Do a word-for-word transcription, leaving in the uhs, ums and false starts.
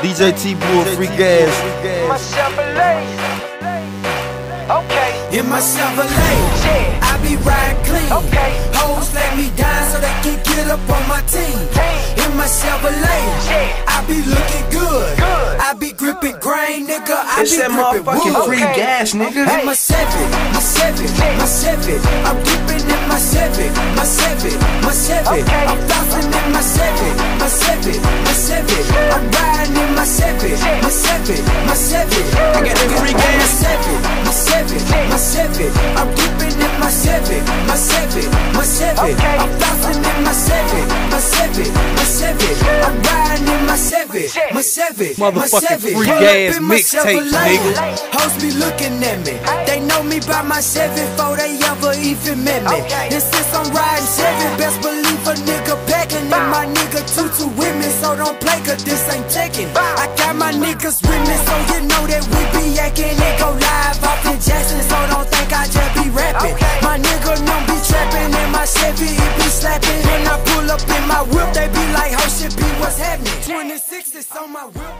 D J T-Bull, free gas. My Chevrolet. Okay. In my Chevrolet, Yeah. I be riding clean. Okay. Hoes let me down so they can get up on my team. In my Chevrolet, Yeah. I be looking good. Good. I be gripping grain, nigga. I It's be that gripping motherfucking wood. free Okay. gas, nigga. In my Chevy, my Chevy, my Chevy. I'm gripping in my Chevy, my Chevy, my Chevy. Okay. I'm bouncing in my Chevy, my Chevy, my Chevy. I'm riding in my Chevy, my Chevy, my Chevy. I got that free gas. My Chevy, my Chevy, my Chevy. I'm gripping in my Chevy, my Chevy, my Chevy. Okay. I'm bouncing in my Chevy, my Chevy, my Chevy. I'm riding in my Chevy, my Chevy, my Motherfucking Chevy. free Pull gas up in my mixtape, Chevrolet. nigga. Hoes be looking at me. They know me by my Chevy before they ever even met me. Okay. And since I'm riding Chevy, best believe a nigga packing. And my nigga tutu with me, so don't play, cause this ain't checking. I got my niggas with me, so you know that we be yakking. It go live off in Jackson, so don't think I just be rapping. Okay. My nigga don't be trapping, and my Chevy, it be slapping. When I pull up in my whip, they be like, oh shit, B, what's happening? twenty-six is on my whip.